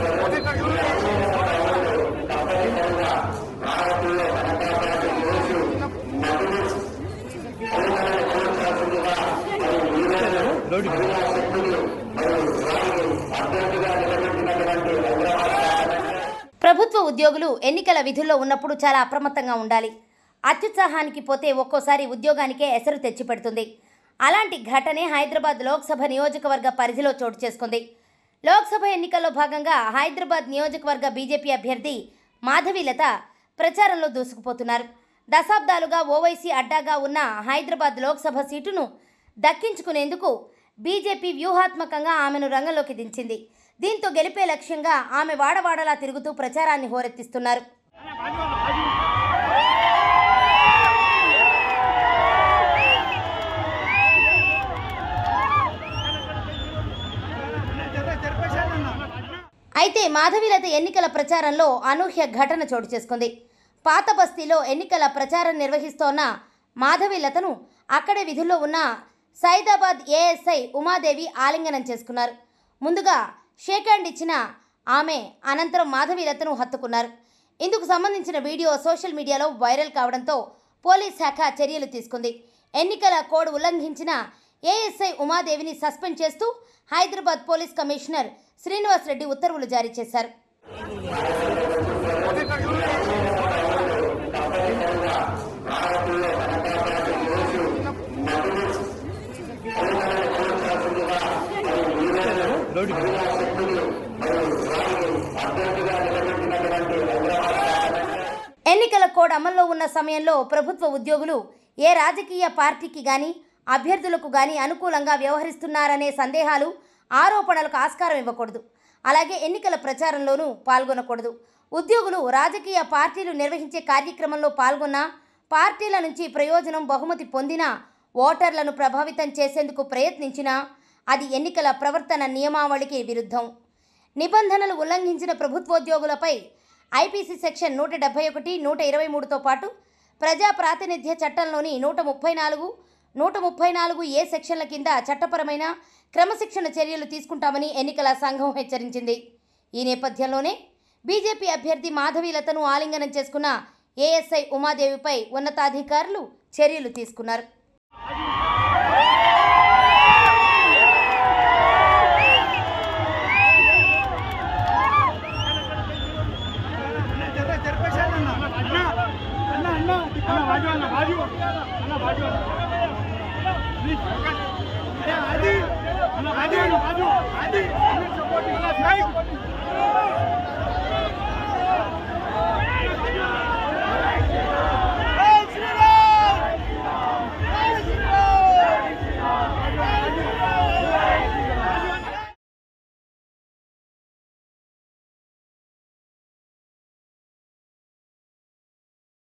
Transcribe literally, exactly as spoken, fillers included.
ప్రభుత్వ ఉద్యోగులు ఎన్నికల విధుల్లో ఉన్నప్పుడు చాలా అప్రమత్తంగా ఉండాలి. అత్యుత్సాహానికి పోతే ఒక్కోసారి ఉద్యోగానికే ఎసరు తెచ్చిపెడుతుంది. అలాంటి ఘటనే హైదరాబాద్ లోక్సభ నియోజకవర్గ పరిధిలో చోటు చేసుకుంది. లోక్సభ ఎన్నికల్లో భాగంగా హైదరాబాద్ నియోజకవర్గ బీజేపీ అభ్యర్థి మాధవీలత ప్రచారంలో దూసుకుపోతున్నారు. దశాబ్దాలుగా ఓవైసీ అడ్డాగా ఉన్న హైదరాబాద్ లోక్సభ సీటును దక్కించుకునేందుకు బీజేపీ వ్యూహాత్మకంగా ఆమెను రంగంలోకి దించింది. దీంతో గెలిపే లక్ష్యంగా ఆమె వాడవాడలా తిరుగుతూ ప్రచారాన్ని హోరెత్తిస్తున్నారు. అయితే మాధవీలత ఎన్నికల ప్రచారంలో అనూహ్య ఘటన చోటు చేసుకుంది. పాత బస్తీలో ఎన్నికల ప్రచారం నిర్వహిస్తోన్న మాధవీలతను అక్కడే విధుల్లో ఉన్న సైదాబాద్ ఏఎస్ఐ ఉమాదేవి ఆలింగనం చేసుకున్నారు. ముందుగా షేక్ హ్యాండ్ ఇచ్చిన ఆమె అనంతరం మాధవీలతను హత్తుకున్నారు. ఇందుకు సంబంధించిన వీడియో సోషల్ మీడియాలో వైరల్ కావడంతో పోలీస్ శాఖ చర్యలు తీసుకుంది. ఎన్నికల కోడ్ ఉల్లంఘించిన ఏఎస్ఐ ఉమాదేవిని సస్పెండ్ చేస్తూ హైదరాబాద్ పోలీస్ కమిషనర్ శ్రీనివాస్ రెడ్డి ఉత్తర్వులు జారీ చేశారు. ఎన్నికల కోడ్ అమల్లో ఉన్న సమయంలో ప్రభుత్వ ఉద్యోగులు ఏ రాజకీయ పార్టీకి గాని అభ్యర్థులకు గాని అనుకూలంగా వ్యవహరిస్తున్నారనే సందేహాలు ఆరోపణలకు ఆస్కారం ఇవ్వకూడదు. అలాగే ఎన్నికల ప్రచారంలోనూ పాల్గొనకూడదు. ఉద్యోగులు రాజకీయ పార్టీలు నిర్వహించే కార్యక్రమంలో పాల్గొన్నా, పార్టీల నుంచి ప్రయోజనం బహుమతి పొందినా, ఓటర్లను ప్రభావితం చేసేందుకు ప్రయత్నించినా అది ఎన్నికల ప్రవర్తన నియమావళికి విరుద్ధం. నిబంధనలు ఉల్లంఘించిన ప్రభుత్వోద్యోగులపై ఐపీసీ సెక్షన్ నూట డెబ్బై ఒకటి నూట ఇరవై మూడుతో పాటు ప్రజా ప్రాతినిధ్య చట్టంలోని నూట ముప్పై నాలుగు నూట ముప్పై నాలుగు ఏ సెక్షన్ల కింద చట్టపరమైన క్రమశిక్షణ చర్యలు తీసుకుంటామని ఎన్నికల సంఘం హెచ్చరించింది. ఈ నేపథ్యంలోనే బీజేపీ అభ్యర్థి మాధవీలతను ఆలింగనం చేసుకున్న ఏఎస్ఐ ఉమాదేవిపై ఉన్నతాధికారులు చర్యలు తీసుకున్నారు.